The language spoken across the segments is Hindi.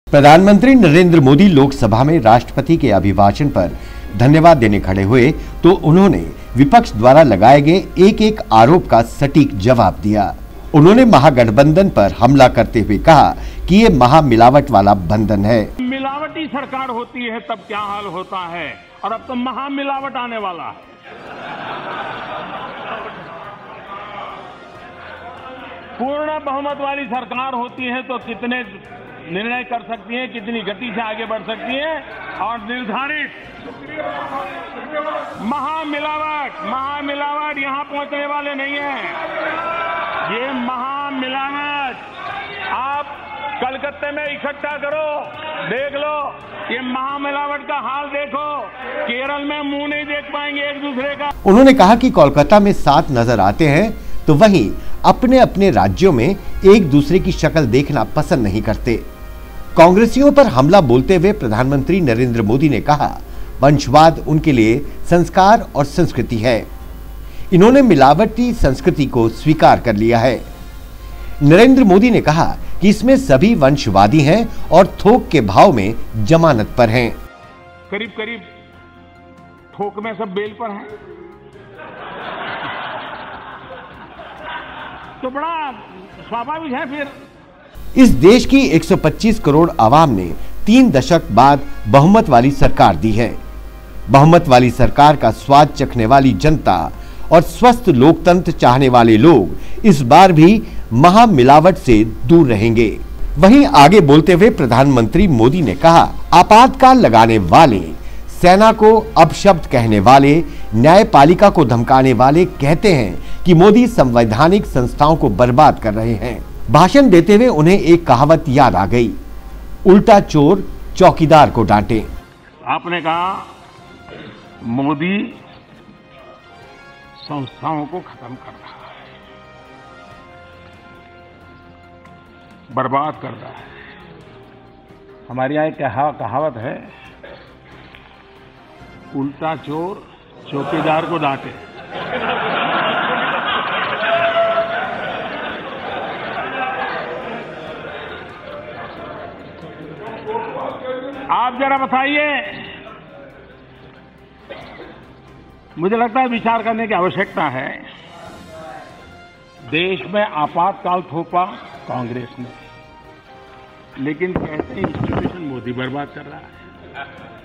प्रधानमंत्री नरेंद्र मोदी लोकसभा में राष्ट्रपति के अभिभाषण पर धन्यवाद देने खड़े हुए तो उन्होंने विपक्ष द्वारा लगाए गए एक एक आरोप का सटीक जवाब दिया। उन्होंने महागठबंधन पर हमला करते हुए कहा कि ये महामिलावट वाला बंधन है। मिलावटी सरकार होती है तब क्या हाल होता है, और अब तो महामिलावट आने वाला है। पूर्ण बहुमत वाली सरकार होती है तो कितने निर्णय कर सकती है, कितनी गति से आगे बढ़ सकती है, और निर्धारित महामिलावट यहां पहुंचने वाले नहीं है। ये महामिलावट आप कलकत्ते में इकट्ठा करो, देख लो, ये महामिलावट का हाल देखो। केरल में मुंह नहीं देख पाएंगे एक दूसरे का। उन्होंने कहा कि कोलकाता में 7 नजर आते हैं तो वहीं अपने अपने राज्यों में एक दूसरे की शक्ल देखना पसंद नहीं करते। कांग्रेसियों पर हमला बोलते हुए प्रधानमंत्री नरेंद्र मोदी ने कहा, वंशवाद उनके लिए संस्कार और संस्कृति है। इन्होंने मिलावटी संस्कृति को स्वीकार कर लिया है। नरेंद्र मोदी ने कहा कि इसमें सभी वंशवादी हैं और थोक के भाव में जमानत पर हैं। करीब करीब थोक में सब बेल पर हैं, तो बड़ा स्वाभाविक है। फिर इस देश की 125 करोड़ आवाम ने 3 दशक बाद बहुमत वाली सरकार दी है। बहुमत वाली सरकार का स्वाद चखने वाली जनता और स्वस्थ लोकतंत्र चाहने वाले लोग इस बार भी महामिलावट से दूर रहेंगे। वहीं आगे बोलते हुए प्रधानमंत्री मोदी ने कहा, आपातकाल लगाने वाले, सेना को अपशब्द कहने वाले, न्यायपालिका को धमकाने वाले कहते हैं कि मोदी संवैधानिक संस्थाओं को बर्बाद कर रहे हैं। भाषण देते हुए उन्हें एक कहावत याद आ गई, उल्टा चोर चौकीदार को डांटे। आपने कहा मोदी संस्थाओं को खत्म कर रहा है, बर्बाद कर रहा है। हमारे यहाँ एक कहावत है, उल्टा चोर चौकीदार को डांटे। आप जरा बताइए, मुझे लगता है विचार करने की आवश्यकता है। देश में आपातकाल थोपा कांग्रेस ने, लेकिन कहते हैं इंस्टीट्यूशन मोदी बर्बाद कर रहा है।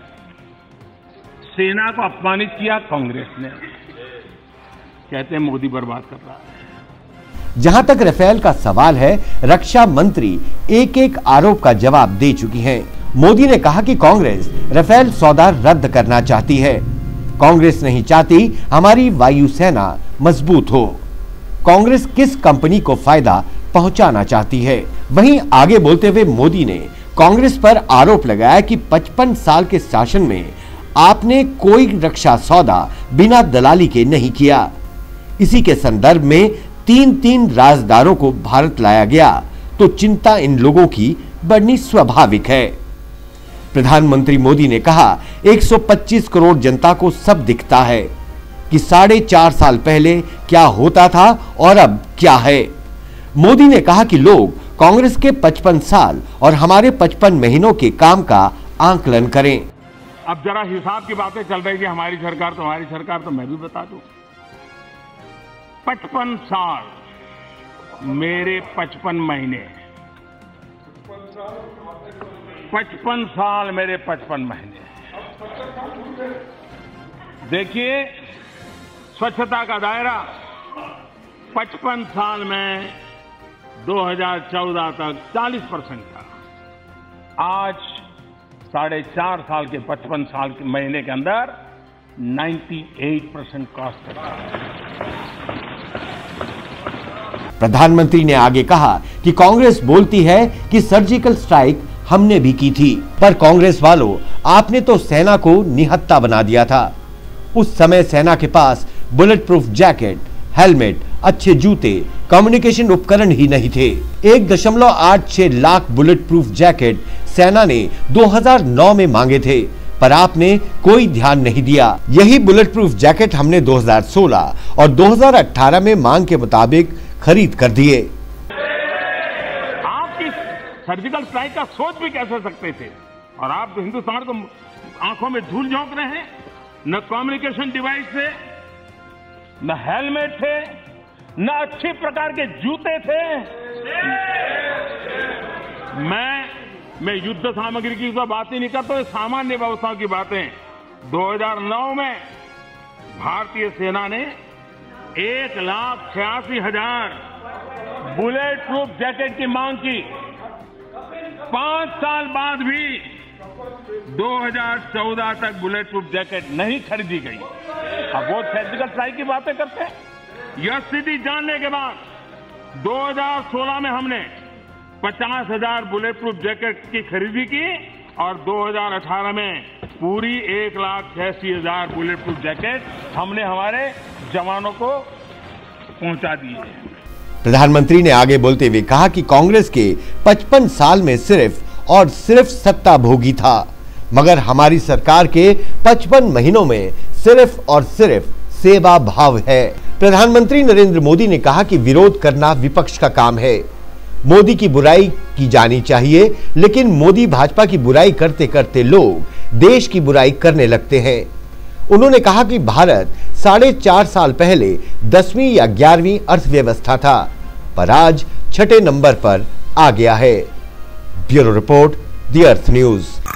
सेना को अपमानित किया कांग्रेस ने, कहते हैं मोदी बर्बाद कर रहा है। जहां तक राफेल का सवाल है, रक्षा मंत्री एक एक आरोप का जवाब दे चुकी हैं। मोदी ने कहा कि कांग्रेस राफेल सौदा रद्द करना चाहती है। कांग्रेस नहीं चाहती हमारी वायुसेना मजबूत हो। कांग्रेस किस कंपनी को फायदा पहुंचाना चाहती है। वहीं आगे बोलते हुए मोदी ने कांग्रेस पर आरोप लगाया कि 55 साल के शासन में आपने कोई रक्षा सौदा बिना दलाली के नहीं किया। इसी के संदर्भ में 3 राजदारों को भारत लाया गया तो चिंता इन लोगों की बढ़नी स्वाभाविक है। प्रधानमंत्री मोदी ने कहा, 125 करोड़ जनता को सब दिखता है कि 4.5 साल पहले क्या होता था और अब क्या है। मोदी ने कहा कि लोग कांग्रेस के 55 साल और हमारे 55 महीनों के काम का आंकलन करें। अब जरा हिसाब की बातें चल रही थी, हमारी सरकार तो मैं भी बता दूं, 55 साल मेरे 55 महीने, 55 साल मेरे 55 महीने। देखिए, स्वच्छता का दायरा 55 साल में 2014 तक 40% था, आज 4.5 साल के 55 साल के महीने के अंदर 98% क्रॉस करता है। प्रधानमंत्री ने आगे कहा कि कांग्रेस बोलती है कि सर्जिकल स्ट्राइक हमने भी की थी, पर कांग्रेस वालों, आपने तो सेना को निहत्था बना दिया था। उस समय सेना के पास बुलेट प्रूफ जैकेट, हेलमेट, अच्छे जूते, कम्युनिकेशन उपकरण ही नहीं थे। 1.86 लाख बुलेट प्रूफ जैकेट सेना ने 2009 में मांगे थे, पर आपने कोई ध्यान नहीं दिया। यही बुलेट प्रूफ जैकेट हमने 2016 और 2018 में मांग के मुताबिक खरीद कर दिए। सर्जिकल स्ट्राइक का सोच भी कैसे सकते थे? और आप तो हिंदुस्तान को आंखों में धूल झोंक रहे हैं। न कम्युनिकेशन डिवाइस थे, न हेलमेट थे, न अच्छे प्रकार के जूते थे। मैं युद्ध सामग्री की तो बात ही नहीं करता, सामान्य व्यवस्थाओं की बातें। 2009 में भारतीय सेना ने 1,86,000 बुलेट प्रूफ जैकेट की मांग की। 5 साल बाद भी 2014 तक बुलेट प्रूफ जैकेट नहीं खरीदी गई। अब वो सर्जिकल स्ट्राइक की बातें करते हैं। यह स्थिति जानने के बाद 2016 में हमने 50,000 बुलेट प्रूफ जैकेट की खरीदी की और 2018 में पूरी 1,86,000 बुलेट प्रूफ जैकेट हमने हमारे जवानों को पहुंचा दी है। प्रधानमंत्री ने आगे बोलते हुए कहा कि कांग्रेस के 55 साल में सिर्फ और सिर्फ सत्ता भोगी था, मगर हमारी सरकार के 55 महीनों में सिर्फ और सिर्फ सेवा भाव है। प्रधानमंत्री नरेंद्र मोदी ने कहा कि विरोध करना विपक्ष का काम है। मोदी की बुराई की जानी चाहिए, लेकिन मोदी भाजपा की बुराई करते करते लोग देश की बुराई करने लगते हैं। उन्होंने कहा कि भारत 4.5 साल पहले 10वीं या 11वीं अर्थव्यवस्था था, पर आज 6ठे नंबर पर आ गया है। Bureau report, the Earth news.